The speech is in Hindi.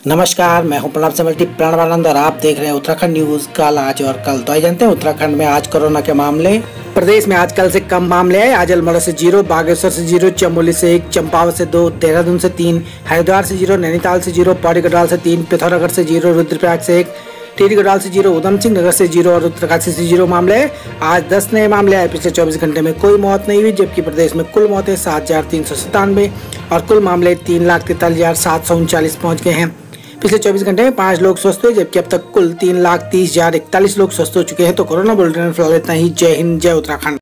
नमस्कार, मैं हूं प्रणब समल्टी प्रणवानंद और आप देख रहे हैं उत्तराखंड न्यूज कल आज और कल। तो आइए जानते हैं उत्तराखंड में आज कोरोना के मामले। प्रदेश में आज कल से कम मामले आए। आज अल्मोड़ा से 0, बागेश्वर से 0, चमोली से 1, चंपावत से 2, देहरादून से 3, हरिद्वार से 0, नैनीताल से 0, पौड़ी गढ़वाल से 3, पिथौरागढ़ से 0, रुद्रप्रयाग से 1, टिहरी गढ़वाल से 0, उधम सिंह नगर से 0 और उत्तरकाशी से 0 मामले हैं। आज 10 नए मामले आए। पिछले 24 घंटे में कोई मौत नहीं हुई, जबकि प्रदेश में कुल मौतें 7,397 और कुल मामले 3,43,739 पहुंच गए हैं। पिछले 24 घंटे में 5 लोग स्वस्थ हुए, जबकि अब तक कुल 3,30,041 लोग स्वस्थ हो चुके हैं। तो कोरोना बुलेटिन में फिलहाल इतना ही। जय हिंद, जय उत्तराखंड।